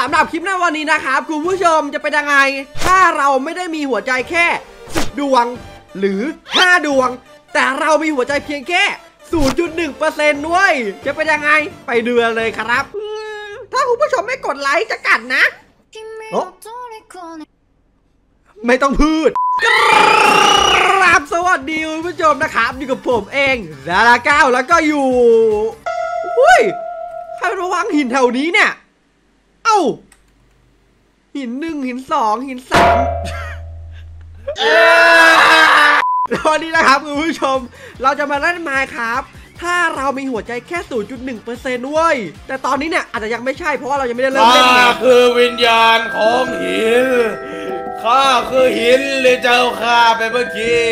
ำหรับคลิปในวันนี้นะครับคุณผู้ชมจะเป็นยังไงถ้าเราไม่ได้มีหัวใจแค่10 ดวงหรือ5 ดวงแต่เรามีหัวใจเพียงแค่ 0.1% ด้วยจะเป็นยังไงไปดูเลยครับถ้าคุณผู้ชมไม่กดไลค์จะกัดนะไม่ต้องพูดครับสวัสดีคุณผู้ชมนะครับอยู่กับผมเองดาราก้าวแล้วก็อยู่อุ้ยใครระวังหินแถวนี้เนี่ยเอ้าหิน1หิน2หิน3วันนี้นะครับคุณผู้ชมเราจะมาเล่นไมน์ครับถ้าเรามีหัวใจแค่ 0.1% เว้ยแต่ตอนนี้เนี่ยอาจจะยังไม่ใช่เพราะว่าเรายังไม่ได้เริ่มเล่นนะคือวิญญาณของหินข้าคือหินเลยเจ้าข้าไปเมื่อกี้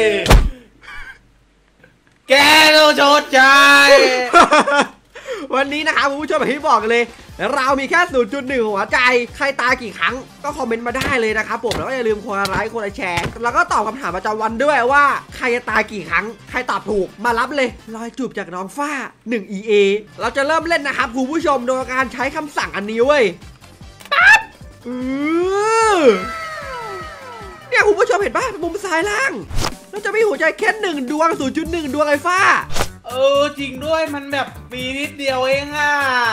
แกต้องชดใช้วันนี้นะครับคุณผู้ชมแบบที่บอกเลยเรามีแค่ 0.1 หัวใจใครตายกี่ครั้งก็คอมเมนต์มาได้เลยนะครับผมแล้วก็อย่าลืมคนละไลค์คนละแชร์แล้วก็ตอบคำถามประจำวันด้วยว่าใครจะตายกี่ครั้งใครตอบถูกมารับเลยรอยจูบจากน้องฟ้า1 EA เราจะเริ่มเล่นนะครับคุณผู้ชมโดยการใช้คำสั่งอันนี้เว้ยปั๊บเนี่ยคุณผู้ชมเห็นป่ะมุมซ้ายล่างเราจะมีหัวใจแค่1 ดวง 0.1 ดวงไอ้ฟ้าจริงด้วยมันแบบมีนิดเดียวเองอ่ะ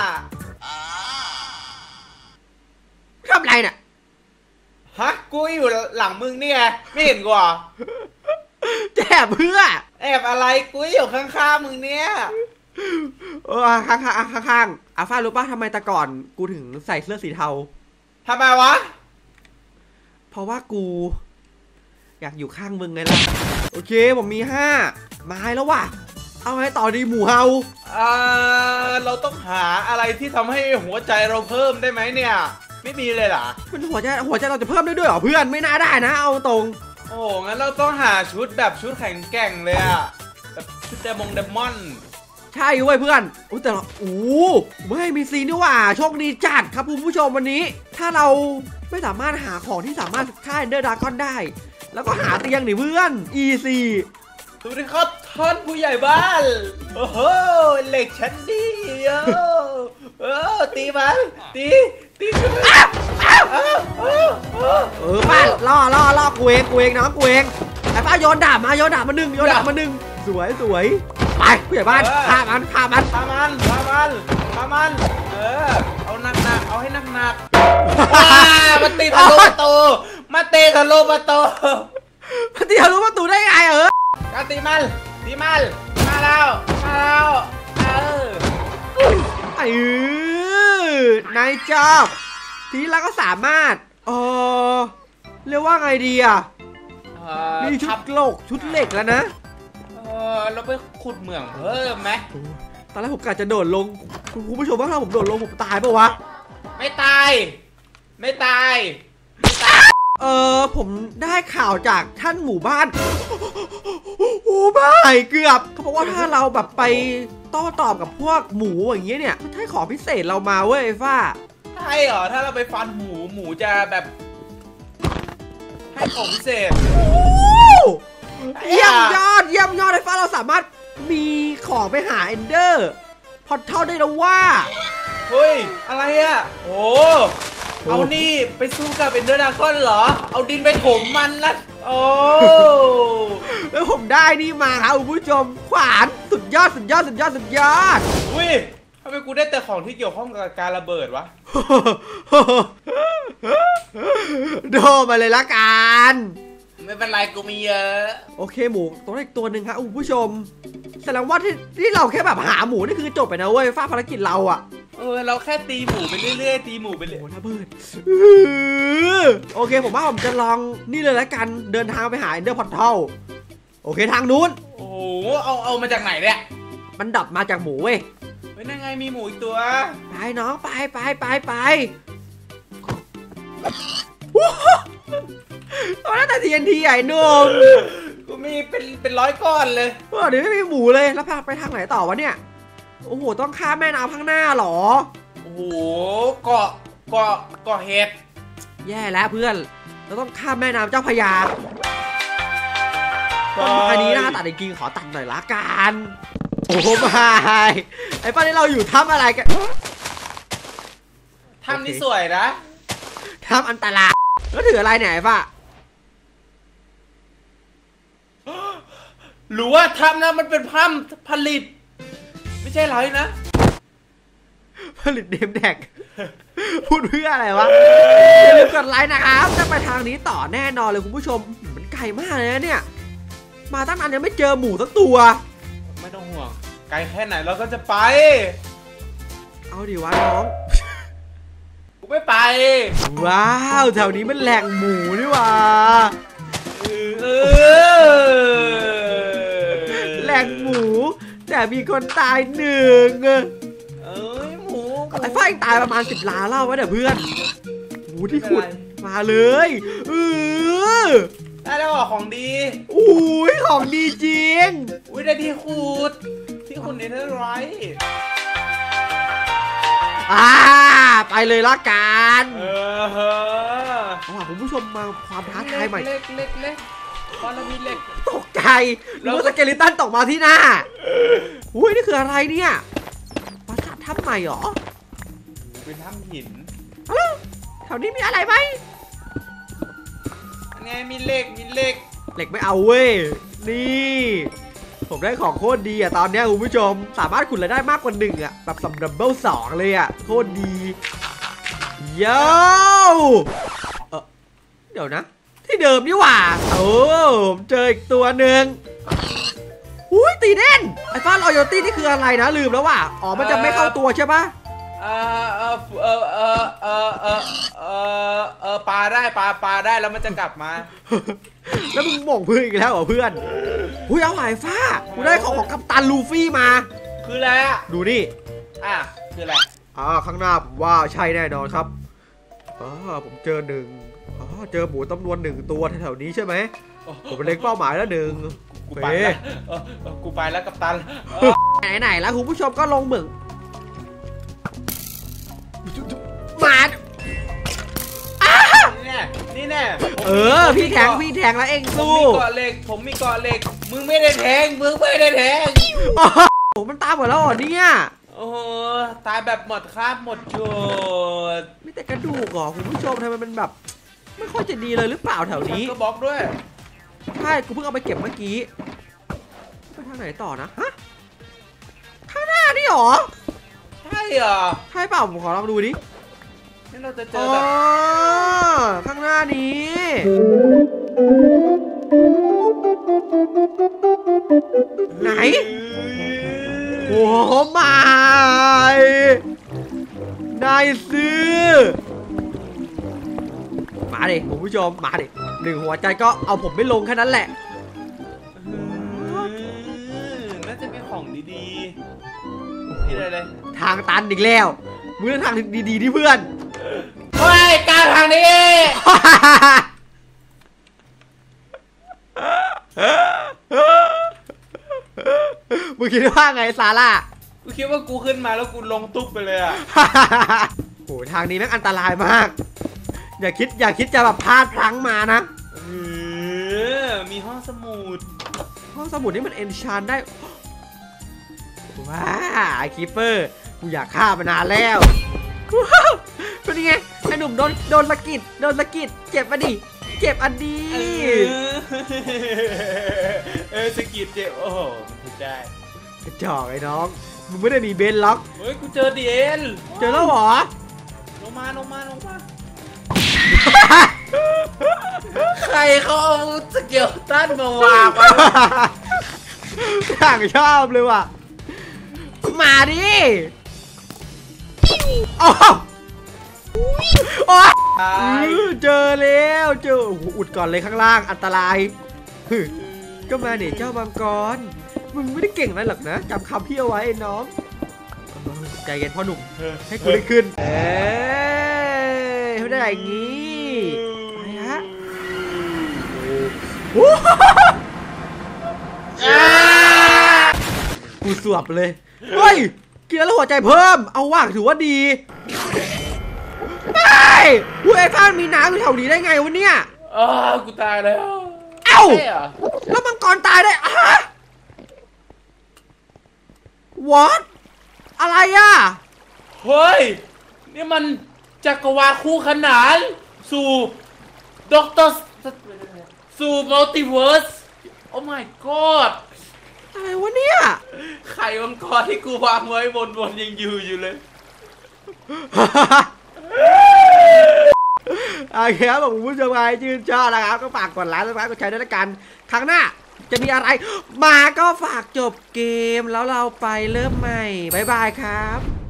ทำไรเนี่ยฮะกูอยู่หลังมึงเนี่ยไม่เห็นกูอ่ะแอบเพื่อแอบอะไรกูอยู่ข้างๆมึงเนี่ยข้างอาฟ้ารู้ป่ะทำไมแต่ก่อนกูถึงใส่เสื้อสีเทาทำไมวะเพราะว่ากูอยากอยู่ข้างมึงไงล่ะโอเคผมมี5ไม้แล้วว่ะเอาไงต่อดีหมูเฮาเราต้องหาอะไรที่ทำให้หัวใจเราเพิ่มได้ไหมเนี่ยไม่มีเลยเหรอมันหัวใจเราจะเพิ่มได้ด้วยเหรอเพื่อนไม่น่าได้นะเอาตรงโอ้งั้นเราต้องหาชุดแบบชุดแข็งแกร่งเลยอะแบบชุดเดมอนใช่เว้ยเพื่อนแต่ไม่มีซีนี่ว่าโชคดีจัดครับคุณผู้ชมวันนี้ถ้าเราไม่สามารถหาของที่สามารถฆ่าเอนเดอร์ดราก้อนได้แล้วก็หาเตียงหนิเพื่อน easy สวัสดีครับท่านผู้ใหญ่บ้านโอ้โหเหล็กชั้นดีตีมันตีป้าล่อกูเองน้องกูเองไอ้ป้าโยนดาบมาหนึ่งสวยไปผู้ใหญ่บ้านฆ่ามันเอาหนักเอาให้หนักมันตีทะลุประตูได้ไงการตีมันมาแล้วนายจอบทีนี้เราก็สามารถเรียกว่าไงดีอ่ะมีชุดเหล็กแล้วนะเราไปขุดเหมืองเพิ่มไหมตอนแรกผมกะจะโดดลงคุณผู้ชมว่าถ้าผมโดดลงผมตายป่ะวะไม่ตายผมได้ข่าวจากท่านหมู่บ้านโอ้ไม่เกือบเขาบอกว่าถ้าเราแบบไปโต้ตอบกับพวกหมูอย่างเงี้ยเนี่ยมันให้ของพิเศษเรามาเว้ยฟ้าใช่เหรอถ้าเราไปฟันหมูจะแบบให้ของพิเศษเยี่ยมยอดไอ้ฟ้าเราสามารถมีของไปหาเอนเดอร์พอเท่าได้แล้วว่าเฮ้ยอะไรอ่ะโอ้เอานี่ไปสู้กับเอนเดอร์ดราก้อนเหรอเอาดินไปถมมันนะโอ้แล้วผมได้นี่มาครับคุณผู้ชมขวานสุดยอดอุ้ยทำไมกูได้แต่ของที่เกี่ยวข้องกับการระเบิดวะโดมาเลยละกันไม่เป็นไรกูมีเยอะโอเคหมูตัวอีกตัวหนึ่งครับคุณผู้ชมแสดงว่าที่เราแค่แบบหาหมูนี่คือจบไปนะเว้ยฟ้าภารกิจเราอะเราแค่ตีหมูไปเรื่อยๆโอ้ระเบิดโอเคผมว่าผมจะลองนี่เลยละกันเดินทางไปหาเอนเดอร์พอร์ทัลโอเคทางนู้นโอ้เอามาจากไหนเนี่ยมันดับมาจากหมูเว้ยนั่นไงมีหมูอีกตัวไปน้องไปตอนนั้นแต่ TNT ใหญ่หนุ่มกูมีเป็น100 ก้อนเลยเดี๋ยวไม่มีหมูเลยแล้วพาไปทางไหนต่อวะเนี่ยโอ้โหต้องข้ามแม่น้ำข้างหน้าหรอโอ้โหเกาะเห็ดแย่แล้วเพื่อนเราต้องข้ามแม่น้ำเจ้าพระยาอันนี้นะตัดจริงๆขอตัดหน่อยละกันโอ้ไม่ไอ้ป้านี่เราอยู่ถ้ำอะไรกันถ้ำนี่สวยนะถ้ำอันตรายแล้วถืออะไรเนี่ยไอ้ฟ้าหรือว่าถ้ำนะมันเป็นถ้ำผลิตไม่ใช่ไรนะผลิตเนมแท็กพูดเพื่ออะไรวะอย่าลืมกดไลค์นะครับจะไปทางนี้ต่อแน่นอนเลยคุณผู้ชมมันไกลมากเลยนะเนี่ยมาตั้งนานยังไม่เจอหมูสักตัวไม่ต้องห่วงไกลแค่ไหนเราก็จะไปเอาดิวะน้องกูไม่ไปว้าวแถวนี้มันแหล่งหมูนี่หว่าแหล่งหมูแต่มีคนตาย1 หมูไอ้ฝ้ายตายประมาณ10 ล้านเล่าวะเดี๋ยวเพื่อนหมูที่ขุดมาเลยได้แล้วของดีอุ้ยของดีจริงอุ้ยได้ที่ขุดนี่เท่าไรไปเลยละกันคุณผู้ชมมาความท้าทายใหม่เล็กพอเรามีเหล็กตกใจแล้วสเกลิตันตกมาที่หน้าอุ้ยนี่คืออะไรเนี่ยปราสาทถ้ำใหม่หรอเป็นถ้ำหินแถวนี้มีอะไรไหมอันนี้มีเหล็กเหล็กไม่เอาเว้ยนี่ผมได้ของโคตรดีตอนนี้คุณผู้ชมสามารถขุดรายได้มากกว่า1แบบดับเบิล2เลยโคตรดีเย้เดี๋ยวนะที่เดิมนี่หว่าเจออีกตัวหนึ่งอุ้ยตีเด่นไอ้ฟ้ารอยตี้นี่คืออะไรนะลืมแล้วว่ะมันจะไม่เข้าตัวใช่ปะปลาได้ปลาได้แล้วมันจะกลับมาแล้วมึงหม่งพึ่งอีกแล้วเหรอเพื่อนอุ้ยเอาหายฟ้ากูได้ของกัปตันลูฟี่มาคืออะไรดูนี่คืออะไรข้างหน้าผมว่าใช่แน่นอนครับผมเจอเจอหมูจำนวน1 ตัวแถวๆนี้ใช่ไหมผมเป็นเล็งเป้าหมายแล้วกูไปแล้วกัปตันไหนแล้วคุณผู้ชมก็ลงเหมืองมานี่แน่พี่แทงแล้วเองสู้ผมมีเกาะเหล็กมึงไม่ได้แทงมันตายหมดแล้วเหรอเนี่ยตายแบบหมดคราบหมดจุดมีแต่กระดูกเหรอคุณผู้ชมทำไมมันแบบไม่ค่อยจะดีเลยหรือเปล่าแถวนี้ก็บล็อกด้วยใช่กูเพิ่งเอาไปเก็บเมื่อกี้ไปทางไหนต่อนะข้างหน้านี่หรอใช่เหรอใช่เปล่าผมขอลองดูดินี่เราจะเจอแบบข้างหน้านี้ไหนโอ้ไม่นายซื้อมาดิคุณผู้ชมมาดิ1 หัวใจก็เอาผมไม่ลงแค่นั้นแหละน่าจะมีของดีๆนี่เลยทางตันอีกแล้วมึงเลือกทางดีๆที่เพื่อนเฮ้ยการทางนี้มึงคิดว่าไงซาร่ากูคิดว่ากูขึ้นมาแล้วกูลงตุ๊บไปเลยโหทางนี้แม่งอันตรายมากอย่าคิดจะแบบพลาดพลั้งมานะมีห้องสมุดนี่มันเอนชานได้ว้าไอคีเปอร์กูอยากฆ่ามานานแล้วเป็นยังไงไอหนุ่มโดนสะกิดเจ็บมาดิเจ็บอันดีสะกิดเจ็บโอ้โหไม่ได้กระจอกไอ้น้องมึงไม่ได้มีเบนล็อกเฮ้ยกูเจอดีเอลเจอแล้วเหรอลงมาใครเขาเอาสเกลตันมาวางไว้ต่างชอบเลยว่ะมาดิเจอแล้วอุดก่อนเลยข้างล่างอันตรายก็มาเนี่ยเจ้ามังกรมึงไม่ได้เก่งอะไรหรอกนะจำคำพี่เอาไว้น้องใจเย็นพ่อหนุ่มให้กูได้ขึ้นไม่ได้อย่างนี้ไปฮะกูสวบเลยเฮ้ยกินแล้วหัวใจเพิ่มเอาว่างถือว่าดีไอ้ฟ้ามีน้ำอยู่แถวนี้ได้ไงวะเนี่ยกูตายแล้วแล้วมังกรตายได้What อะไรเฮ้ยนี่มันจักรวาลคู่ขนานสู่ด็อกเตอร์สู่มัลติเวิร์สโอ้ my god อะไรวะเนี่ยไข่มังกรที่กูวางไว้บนยังอยู่เลยโอเคครับผมคุณผู้ชมใครชื่นชอบนะครับก็ฝากกดไลค์กดแชร์ด้วยละกันครั้งหน้าจะมีอะไรมาก็ฝากจบเกมแล้วเราไปเริ่มใหม่บ๊ายบายครับ